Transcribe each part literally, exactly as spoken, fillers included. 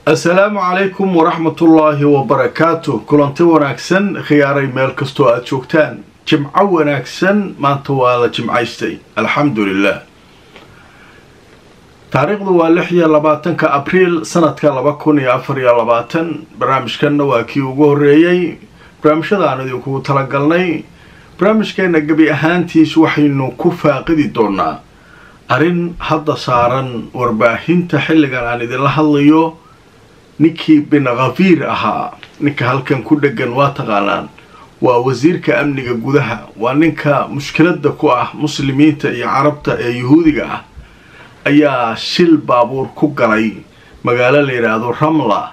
السلام عليكم ورحمة الله وبركاته. كلنتي وناكسن خياري ميل كستو أتشوكتان جمعة وناكسن ما انتوالا جمعيستي الحمد لله. تاريخ ذو اللحية لباتن كأبريل سنة كالباكون يا أفريا لباتن برامج كان واكيو غوريي برامج هذا نديو كو تلقلني برامج كان قبي أهانتي سوحي إنه كفا قدي دونا أرين هذا صارن ورباهين تحل عن ذي اللحظيو نكي بن غفير أها نكا هالكن كل جنوات غالان ووزير كأمنك جودها ونكا مشكلة دكوة مسلمين يا عرب يا يهودي أيا شل بابور كوكراي مقالة ليرادو رملة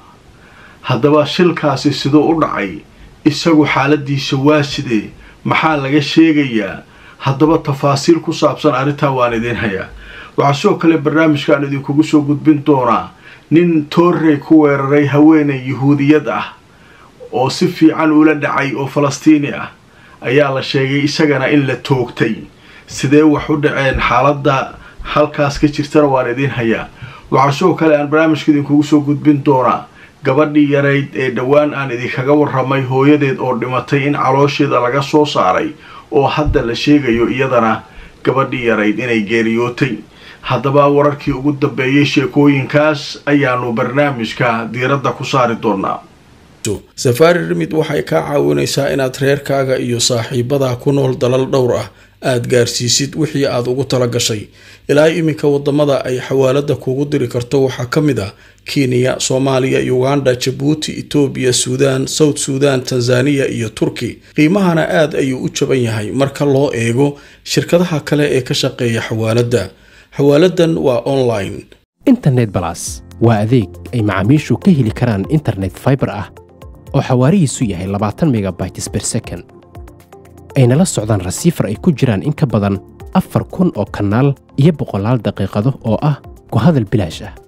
هذا شل كاسي سدو أرعي إسقو حالة دي سواسدي محل لقى شيء هذا تفاصيل كوسابسن عرتها واندين هيا وعشو كل برنامج كانوا دي كوجسو جود بنتورا نين توري كويرري هويني يهودية ah oo si fiican ula dhacay oo Falastiini ah ayaa la sheegay isagana in la toogtay sidee wax u dhaceen xaaladda halkaas ka jirtana waan idin hayaa waxa soo kale aan barnaamijkeedin kugu soo gudbin doonaa gabadhii yareyd ee dhawaan aan idin kaga warramay hooyadeed oo dhimatay in caloosheeda laga soo saaray oo hadda la sheegayo iyadana gabadhii yareyd inay geeriyootay haddaba wararkii ugu dambeeyay sheekooyinkaas ayaanu barnaamijka diiradda ku saari doonaa. Safari Remit waxay ka caawinaysaa inaad reerkaaga iyo saaxiibada ku nool dalal dhowr ah aad gaarsiisid wixii aad ugu tala gashay ilaa iminka wadamada ay xawaalada kugu diri karto waxa kamid ah Kenya, Soomaaliya, Uganda, Djibouti, Ethiopia, Sudan, South Sudan, Tanzania iyo Turkey. qiimahana aad ayuu u jaban yahay marka loo eego shirkadaha kale ee ka shaqeeya xawaalada. xawaaladan waa online. Internet Plus waa adeeg ay macaamiishu ka heli karaan internet fiber ah oo xawaarihiisu yahay labaatan megabytes per second. ayna la socdaan receiver ay ku jiraan in ka badan afar kun oo kanaal iyo boqolaal daqiiqado oo ah ku hadal bilaash ah.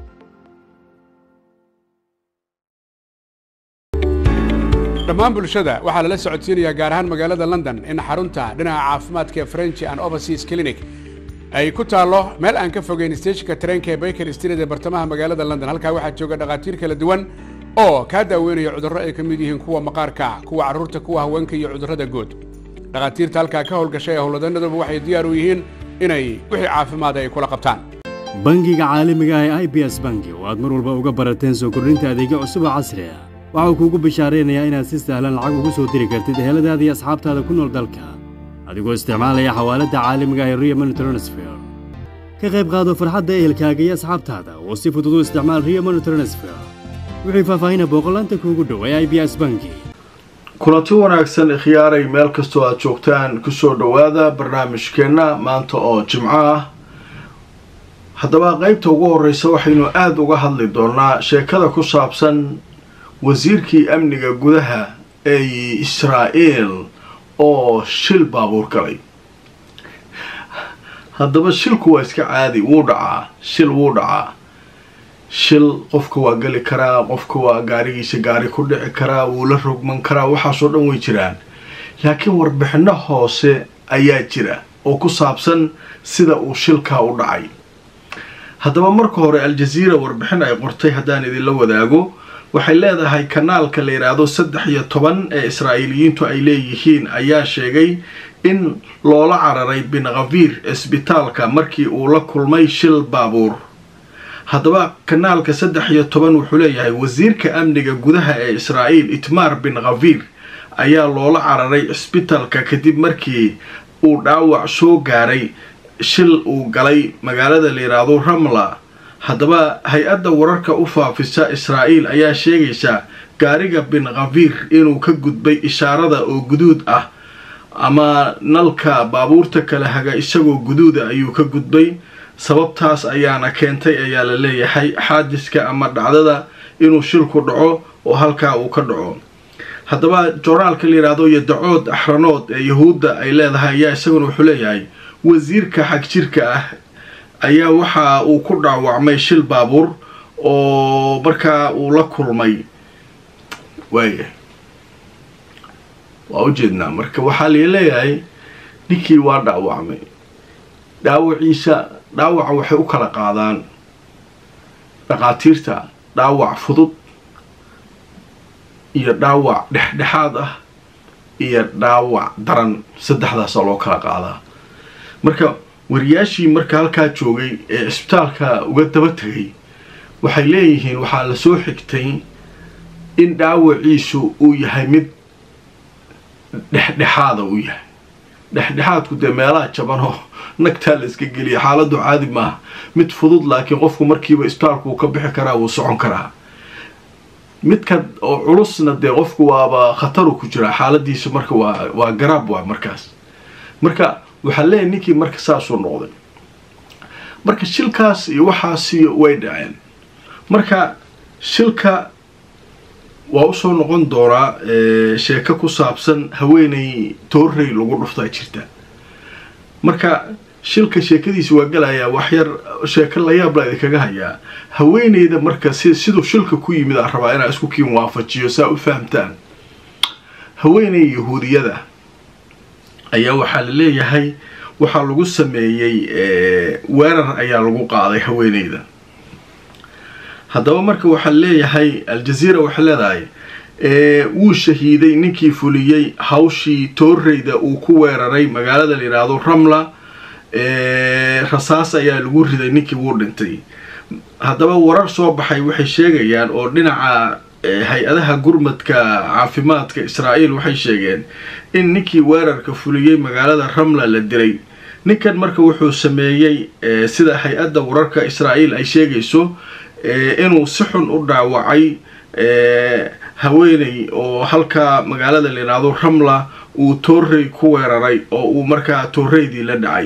dhammaan bulshada waxaa lala socodsiinayaa gaar ahaan magaalada London in xarunta dhinaca caafimaadka French and Overseas Clinic ay ku taalo meel aan ka fogeyn stationka tareenka ee Baker Street ee bartamaha magaalada London. halkaa waxaa jooga dhaqaatiir kala duwan oo ka daaweynaya cudurro ay ka mid yihiin kuwa maqaarka, kuwa carruurta, kuwa haweenka iyo cudurrada guud. dhaqaatiirta halkaa ka howlgashay howlwadanaduba waxay diyaar u yihiin inay wixii caafimaad ay kula qabtaan. bangiga caalamiga ah ee I B S Bank oo aad mar walba uga barateen soo kordhinta adeegyo cusub oo casri ah waxa uu kugu bishaareynaya inaad si sahlan lacag ugu soo diri kartid eheladaada iyo asxaabtaada ku nool dalka adigoo isticmaalaya xawaalada caalamiga ah ee Ria Money Transfer. ka qayb qaado farxadda ehelkaaga iyo asxaabtaada oo si fudud u isticmaal Ria Money Transfer. wixii faahfaahin boqolaanta kuugu dhow ee I B S Bank. kulanti wanaagsan khiyaaray meel kastoo aad joogtaan ku soo dhawaada barnaamijkeena maanta oo Jimco ah. haddaba qaybta ugu horeysa waxaynu aad uga hadli doonaa sheekada ku saabsan wasiirkii amniga gudaha ee Israa'iil oo shil baabuur galay. haddaba shilku waa iska caadi wuu dhacaa shil wuu dhacaa shil qofka waa gali karaa qofka waa gaarigiisa gaari ku dhici karaa wuu la rogman karaa waxaasoo dhan way jiraan laakiin warbixino hoose ayaa jira oo ku saabsan sida uu shilkaa u dhacay. haddaba marka hore Al Jazeera warbixin ay qortay haddaan idinla wadaago waxay leedahay kanaalka la yiraahdo saddex iyo toban ee Israa'iiliyiintu ay leeyihiin ayaa sheegay in loola cararay bin Gavir isbitaalka markii uu la kulmay shil baabuur. haddaba kanaalka saddex iyo toban wuxuu leeyahay wasiirka amniga gudaha ee Israa'iil Itmar bin Gavir ayaa loola cararay isbitaalka kadib markii uu dhaawac soo gaaray shil uu galay magaalada la yiraahdo Ramla. haddaba hay-adda wararka u faafisa Israa'iil ayaa sheegaysa gaariga bin Gavir inuu ka gudbay ishaarada oo guduud ah ama nalka baabuurta kala haga isagoo guduuda ayuu ka gudbay. sababtaas ayaana keentay ayaa la leeyahay xaadiska ama dhacdada inuu shilku dhaco oo halkaa uu ka dhaco. haddaba joornaalka la yiraahdo Yadacood Axranood ee Yahuudda ay leedahay ayaa isaguna wuxuu leeyahay wasiirka xag jirka ah ayaa waxa uu ku dhaawacmay shil baabuur oo markaa uu la kulmay. waaye waa u jeednaa marka waxaa la leeyahay ninkii waa dhaawacmay dhaawaciisa dhaawaca waxay u kala qaadaan dhaqaatiirta dhaawac fudud iyo dhaawac dhexdhexaad ah iyo dhaawac daran saddexdaas loo kala qaadaa. marka wariyaashii marka halkaa joogay ee isbitaalka uga daba tagay waxay leeyihiin waxaa la soo xigtay in dhaawaciisu uu yahay mid dhexdhexaada uu yahay. dhexdhexaadku dee meelaha jabanoo nagtaa la iska geliya xaaladu caadi maaha, mid fudud laakiin qofku markiiba isbitaalku uu ka bixi karaa, wuu socon karaa. midka oo culusna dee qofku waaba khataru ku jiraa xaaladiisa, marka waa waa garaab waa markaas. marka waxaa leeyahay ninkii marka saasuu noqday. marka shilkaas iyo waxaasi way dhaceen. marka shilka waa usoo noqon doonaa sheeko ku saabsan haweeney toorrey lagu dhuftaa jirta. marka shilka sheekadiisa waa galayaa wax yar sheeko la yaab la idinkaga hayaa. haweeneyda marka si siduu shilka ku yimid aan rabaa inaan isku kiin waafajiyo saa u fahamtaan. haweeney yahuudiyada ayaa waxaa la leeyahay waxaa lagu sameeyey weerar ayaa lagu qaaday haweeneyda. haddaba marka waxaa leeyahay aljaziira waxay leedahay wuu shahiiday ninkii fuliyey hawshii toorreyda uu ku weeraray magaalada la yidhaahdo ramla. rasaas ayaa lagu riday, ninkii wuu dhintay. haddaba warar soo baxay waxay sheegayaan oo dhinaca hay-adaha gurmadka caafimaadka Israa'iil waxay sheegeen in ninkii weerarka fuliyey magaalada ramla la dilay. ninkan marka wuxuu sameeyey sida hay-adda wararka Israa'iil ay sheegayso inuu si xun u dhaawacay haweeney oo halka magaalada la yiraahdo ramla uu toorrey ku weeraray oo uu markaa toorreydii la dhacay.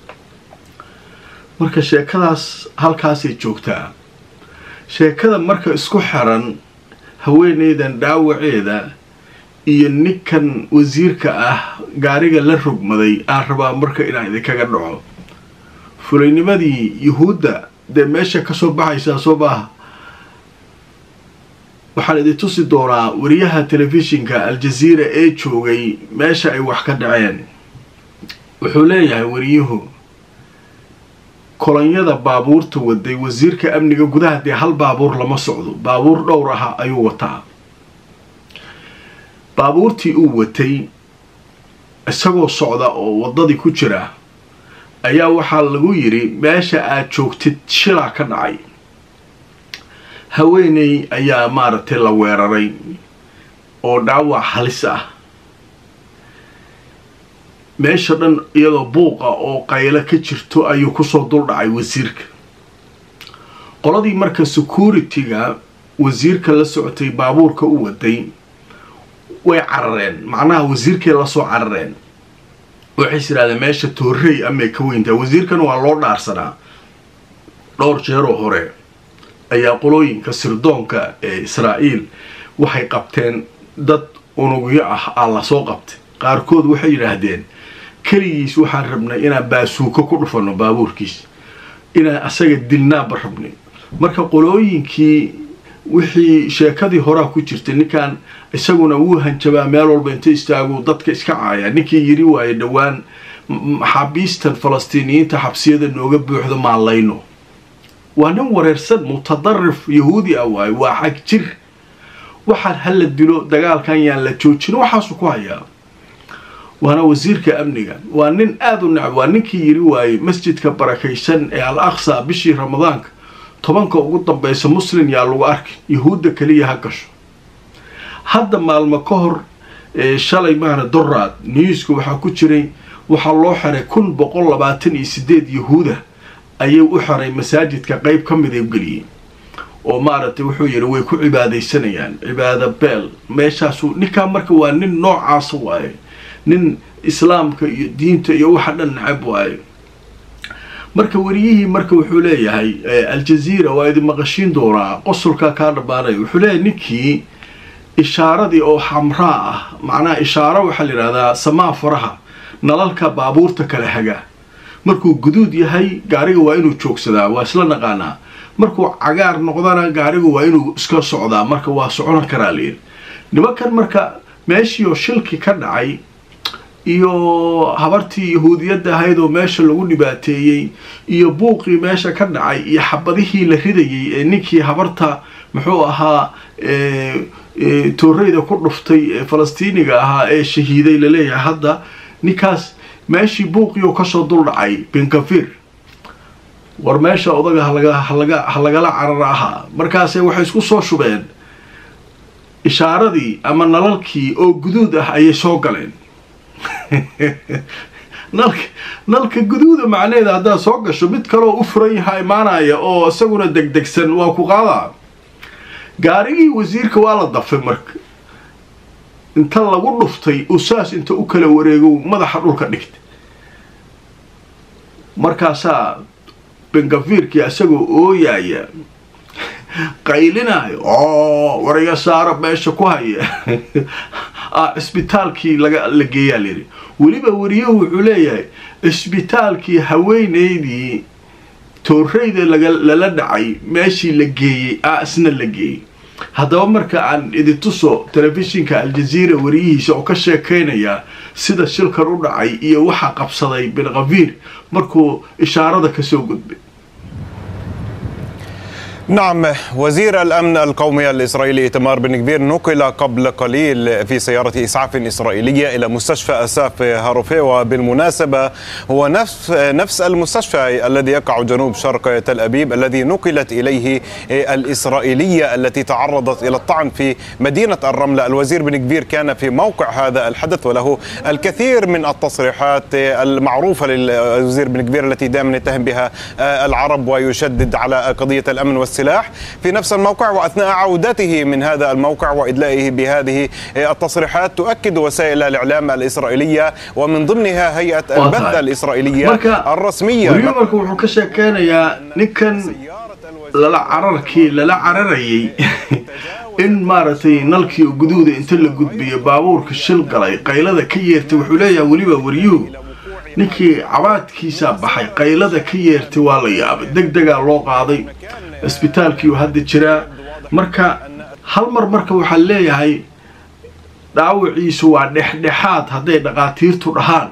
marka sheekadaas halkaasay joogtaa. sheekada marka isku xiran haweeneydan dhaawaceeda iyo ninkan wasiirka ah gaariga la rogmaday aan rabaa marka inaan idinkaga dhaco. fulaynimadii yuhuudda dee meesha kasoo baxaysaa soo baaha. waxaan idin tusi doonaa wariyaha telefishinka aljaziira ee joogay meesha ay wax ka dhaceen. wuxuu leeyahay wariyuhu kolonyada baabuurta waday wasiirka amniga gudaha dee hal baabuur lama socdo, baabuur dhowr aha ayuu wataa. baabuurtii uu watay isagoo socda oo waddadii ku jira ayaa waxaa lagu yidhi meesha aad joogtid shilaa ka dhacay. haweeney ayaa maaragtay la weeraray oo dhaawac halis ah. meesha dhan iyadoo buuqa oo qaylo ka jirto ayuu kusoo dul dhacay wasiirka. qoladii marka security-ga wasiirka la socotay baabuurka u waday way carareen, macnaha wasiirkay la soo carareen. waxay yiraahdeen meesha toorrey amay ka weyntaa. wasiirkan waa loo dhaarsanaa dhowr jeeroo hore ayaa qolooyinka sirdoonka ee Israa'iil waxay qabteen dad unugyo ah aan la soo qabtay. qaarkood waxay yiraahdeen kaligiis waxaan rabnay inaan baasuuko ku dhufano baabuurkiis, inaan asaga dilnaaba rabnay. marka qolooyinkii wixii sheekadii horaa ku jirtay ninkan isaguna wuu hanjabaa meel walba inta istaagu dadka iska caaya. ninkii yiri waaye dhowaan maxaabiistan falastiiniyiinta xabsiyada nooga buuxdo maalayno. waa nin wareersan mutadarrif yahuudi ah waaye, waa xag jir. waxaan hala dilo dagaalkan yaan la joojin waxaasuu ku hayaa. waana wasiirka amniga, waa nin aada u necab. waa ninkii yiri waaye masjidka barakaysan ee al aqsa bishii ramadaanka tobanka ugu dambaysa muslim yaa lagu arki, yahuudda kaliya ha gasho. hadda maalmo ka hor shalay maana doraad newska waxaa ku jiray waxaa loo xiray kun boqol labaatan iyo sideed yahuuda ayay u xiray masaajidka qayb ka mid ay geliyeen oo maaragtay wuxuu yiri way ku cibaadaysanayaan cibaada beel meeshaasu. ninkaa marka waa nin noocaas waaye, nin islaamka iyo diinta iyo waxa dhan nacab waaye. marka wariyihii marka wuxuu leeyahay aljaziira waa idin maqashiin doonaa qosolka ka dhabaanay. wuxuu leeyahay ninkii ishaaradii oo xamraa ah, macnaha ishaaro waxaa la yidhahdaa samaa faraha nalalka baabuurta kala haga. markuu guduud yahay gaariga waa inuu joogsadaa, waa isla naqaanaa. markuu cagaar noqdana gaarigu waa inuu iska socdaa, marka waa socon karaa layidhi. nimankan marka meeshii oo shilki ka dhacay iyo habartii yahuudiyadda ahayd oo meesha lagu dhibaateeyey iyo buuqii meesha ka dhacay iyo xabadihii la ridayay ee ninkii habarta muxuu ahaa tooreyda ku dhuftay falastiiniga ahaa ee shahiiday laleeyahay hadda ninkaas meeshii buuqiyo kasoo dul dhacay bin gafir war meesha odaga halaga halaga halagala carara ahaa markaasay waxay isku soo shubeen ishaaradii ama nalalkii oo guduud ah ayay soo galeen nalka nalka guduuda macnaheeda haddaad soo gasho mid kaloo u furan yaha imaanaya oo isaguna degdegsan waa ku qaadaa gaarigii wasiirka waa la dafay marka inta lagu dhuftay usaas inta u kala wareego madaxa dhulka dhigtay markaasaa bengafiirkii isagoo ooyaya qaylinaayo oo wariga saara meesha ku haya cisbitaalkii laga la geeyaa layidhi weliba wariyuhu wuxuu leeyahay cisbitaalkii haweenaydii tooreyda lala dhacay meeshii la geeyey a isna la geeyey haddaba marka aan idintuso telefishinka aljaziira wariyihiisa oo ka sheekaynaya sida shilkan u dhacay iyo waxa qabsaday bin ghafiir markuu ishaarada kasoo gudbay. نعم، وزير الأمن القومي الإسرائيلي إيتمار بن غفير نقل قبل قليل في سيارة إسعاف إسرائيلية إلى مستشفى أساف هاروفيه، وبالمناسبة هو نفس نفس المستشفى الذي يقع جنوب شرق تل أبيب الذي نقلت إليه الإسرائيلية التي تعرضت إلى الطعن في مدينة الرملة. الوزير بن غفير كان في موقع هذا الحدث وله الكثير من التصريحات المعروفة للوزير بن غفير التي دائما يتهم بها العرب ويشدد على قضية الأمن والسلام في نفس الموقع. وأثناء عودته من هذا الموقع وإدلائه بهذه التصريحات تؤكد وسائل الإعلام الإسرائيلية ومن ضمنها هيئة البث الإسرائيلية الرسمية مركو كشا كان يا نكن للا عرركي للا عرري إن مارتي نلكي وجدود انت اللي قد بي بابورك الشلقلي قيلada ka yeertay wuxuu leeyahay waliba wariyuu ninkii cabaadkiisa baxay qaylada ka yeertay waa la yaabay degdega loo qaaday isbitaalkii hadda jira marka hal mar marka waxa leeyahay dhaawaciisu waa dhexdhexaad haday dhaqaatiirtu dhahaan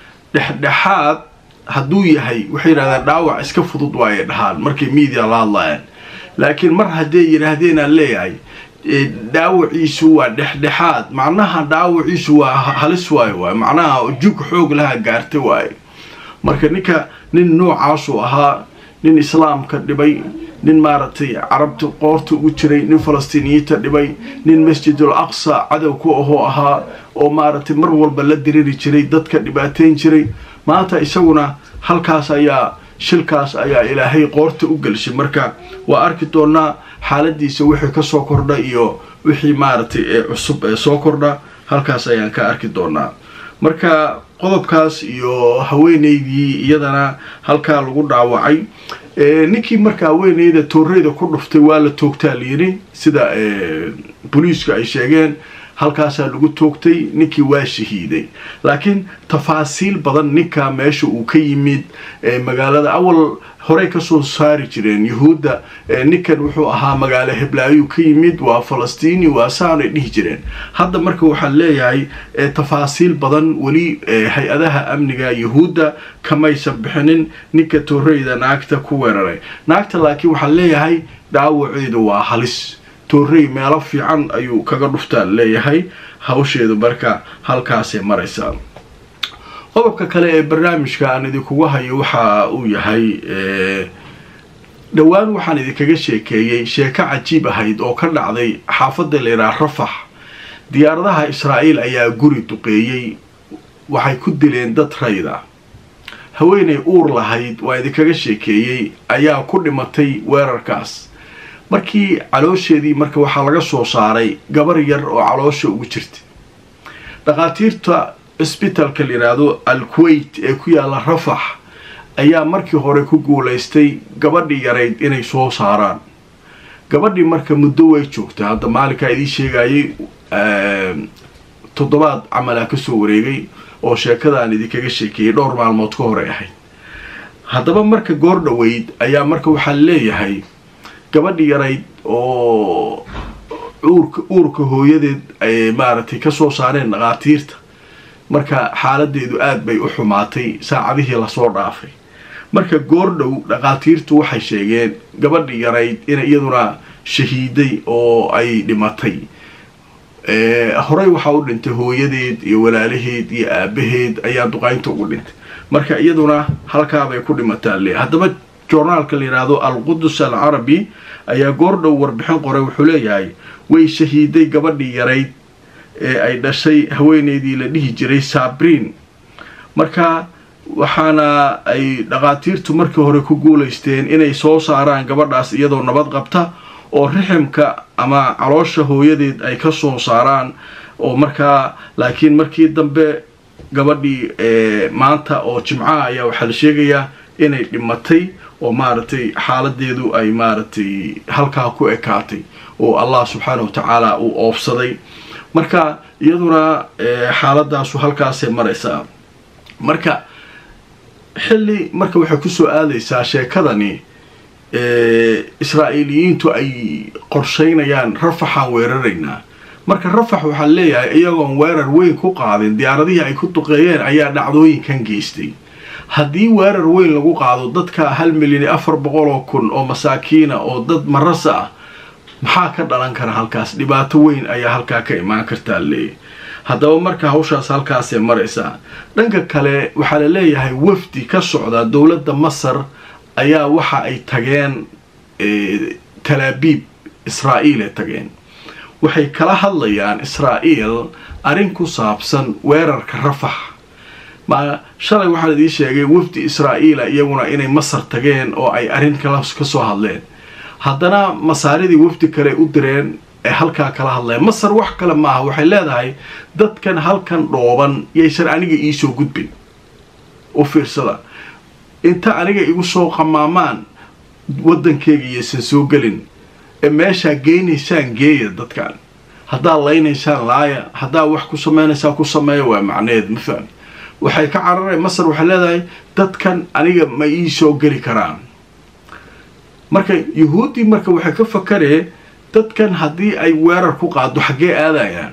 dhexdhexaad haduu yahay waxay yiraahdaan dhaawac iska fudud waaye dhahaan markii media la hadlayaan laakiin mar haday yiraahdeen aan leeyahay dhaawaciisu waa dhexdhexaad macnaha dhaawaciisu waa halis waaye waa macnaha jug xoog laha gaartay waaye marka ninka nin noocaas oo ahaa nin islaamka dhibay nin maartay carabta qoorta ugu jiray nin falastiiniyiinta dhibay nin masjidul aqsa cadow ku ahoo ahaa oo maartay mar walba la diriri jiray dadka dhibaateyn jiray maanta isaguna halkaas ayaa shilkaas ayaa ilaahay qoorta u galshay marka waa arki doonaa xaaladiisa wixii ka soo kordha iyo wixii maartay ee cusub ee soo kordha halkaas ayaan ka arki doonaa marka qodobkaas iyo haweeneydii iyadana halka lagu dhaawacay ee ninkii marka haweeneyda tooreyda ku dhuftay waa la toogtaa liiri sida ee booliiska ay sheegeen halkaas lagu toogtay ninkii waa shahiiday laakiin tafaasiil badan ninka meesha uu ka yimid ee magaalada awal hore ka soo saari jireen yahuuda ninkan wuxuu ahaa magaalo Heblaayo ka yimid waa Falastiini waa saanay dhihi jireen hadda marka waxa leeyahay tafaasiil badan wali hay'adaha amniga yahuuda kama sabixinin ninka tooreyda naagta ku weeraray naagta laakiin waxa leeyahay dhaawaceedu waa halis toorey meelo fiican ayuu kaga dhuftaa leeyahay hawsheedu marka halkaas ay maraysaa qodobka kale ee barnaamijka aan idinku hayo waxa uu yahay ee dhawaan waxaan idinkaga sheekeeyay sheeko cajiib ahayd oo ka dhacday xaafadda leeraa Rafax diyaaradaha Israa'iil ayaa guri duqeeyay waxay ku dileen dad rayda haweeney uur lahayd waa idinkaga sheekeeyay ayaa ku dhimatay weerarkaas markii caloosheedii marka waxa laga soo saaray gabar yar oo caloosha ugu jirtay dhaqaatiirta isbitaalka liiraado Al-Kuwait ee ku yaala Rafax ayaa markii hore ku guuleystay gabadhii yareyd inay soo saaraan gabadhii marka muddo way joogtay hadda maalinka idin sheegayay toddobaad amal ka soo wareegay oo sheekadaan idinkaga sheekiyay dhowr maalmood ka hor ahayd haddaba marka goor dhaweyd ayaa marka waxa leeyahay gabadhii yareyd oo uurka uurka hooyadeed ay maartay ka soo saareen dhaqaatiirta marka xaaladeedu aad bay u xumaatay saacadihii la soo dhaafay marka goor dhow dhaqaatiirtu waxay sheegeen gabadhii yareyd in iyaduna shahiiday oo ay dhimatay horey waxaa u dhintay hooyadeed iyo walaalaheed iyo aabaheed ayaa duqaynta ugu dhintay marka iyaduna halkaabay ku dhimataan le haddaba journaalka la yidhaahdo al-qudus al-carabi ayaa goordhow warbixin qoray wuxuu leeyahay way shahiiday gabadhii yarayd ee ay dhashay haweeneydii la dhihi jiray sabriin marka waxaana ay dhaqaatiirtu markii hore ku guulaysteen inay soo saaraan gabadhaas iyadoo nabad qabta oo riximka ama caloosha hooyadeed ay ka soo saaraan oo markaa laakiin markii dambe gabadhii maanta oo jimcaha ayaa waxaa la sheegayaa inay dhimatay oo maaragtay xaaladeedu ay maaragtay halkaa ku ekaatay oo allah subxaanahu watacaala uu oofsaday marka iyaduna xaaladaasu halkaasay maraysaa marka xilli marka waxay kusoo aadaysaa sheekadani israa'iiliyiintu ay qorshaynayaan rafaxaan weeraraynaa marka rafax waxaa leeyahay iyagoon weerar weyn ku qaadin diyaaradihii ay ku duqeeyeen ayaa dhacdooyinkan geystay haddii weerar weyn lagu qaado dadka hal milyan iyo afar boqol oo kun oo masaakiina oo dad marasa ah maxaa ka dhalan kara halkaas dhibaato weyn ayaa halkaa ka imaan kartaa leeyahay haddaba marka hawshaas halkaasay maraysaa dhanka kale waxaa la leeyahay wafdi ka socda dowladda masar ayaa waxa ay tageen talaabiib israa'iil ay tageen waxay kala hadlayaan israa'iil arrin ku saabsan weerarka rafax ma shalay waxaan idiin sheegay wafdi israa'iila iyaguna inay masar tageen oo ay arrin kala ka soo hadleen haddana masaaridii wafdi kale u direen ee halkaa kala hadlaya masar wax kale maaha waxay leedahay dadkan halkan dhooban yaysan aniga iisoo gudbin u fiirsada inta aniga igu soo qamaamaan waddankeyga iyaysan soo gelin ee meeshaa geynaysaan geeya dadkan haddaad laynaysaan laaya haddaad wax ku samaynaysaan ku sameeya waa macneed ma fahmi waxay ka carareen masar waxay leedahay dadkan aniga ma ii soo geli karaan marka yuhuuddii marka waxay ka fakareen dadkan haddii ay weerar ku qaado xaggee aadayaan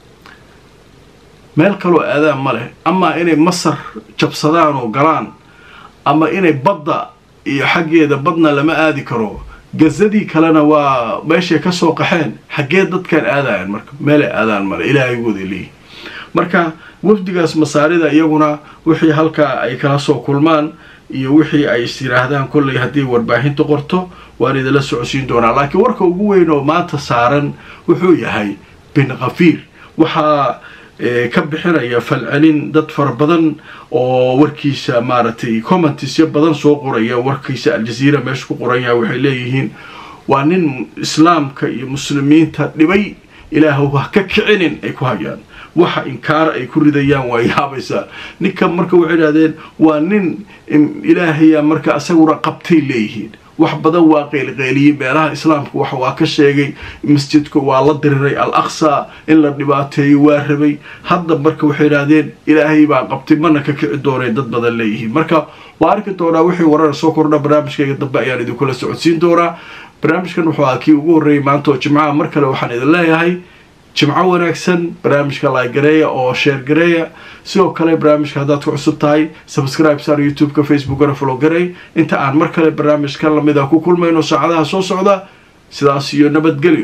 meel kaloo aadaan ma leh amaa inay masar jabsadaan oo galaan ama inay badda iyo xaggeeda badna lama aadi karo gazadii kalena waa meeshay ka soo qaxeen xaggee dadkan aadayaan marka meelay aadaan male ilaahay wada leeyihi marka wafdigaas masaarida iyaguna wixii halkaa ay kala soo kulmaan iyo wixii ay is yidhaahdaan kollay haddii warbaahinta qorto waan idinla socodsiin doonaa laakiin warka ugu weyn oo maanta saaran wuxuu yahay bin khafiir waxaa ka bixinaya falcelin dad fara badan oo warkiisa maaragtay commentisyo badan soo qoraya warkiisa aljaziira meesha ku qoran yahay waxay leeyihiin waa nin islaamka iyo muslimiinta dhibay ilaahu ha ka kicinin ay ku hayaan waxa inkaar ay ku ridayaan waa yaabaysaa ninka marka waxay idhahdeen waa nin ilaahaya marka asaguna qabtay leeyihiin wax badan waa qeylqeeliyey meelaha islaamka wax waa ka sheegay masjidka waa la diriray al aqsa in la dhibaateeyo waa rabay hadda marka waxay idhahdeen ilaahay baa qabtay mana ka kici doonay dad badan leeyihiin marka waa arki doonaa wixii warar soo kordha barnaamijkayga dambe ayaan idinkula socodsiin doonaa barnaamijkan wuxuu ahaa kii ugu horreeyay maanta oo jimcaha mar kale waxaan idin leeyahay jimco wanaagsan barnaamijka laagareeya oo sheer gareeya sidoo kale barnaamijka haddaad ku cusub tahay subscribe saar youtube-ka facebookana follow garey inta aan mar kale barnaamijkan lamid ah ku kulmayno saacadaha soo socda sidaas iyo nabadgelyo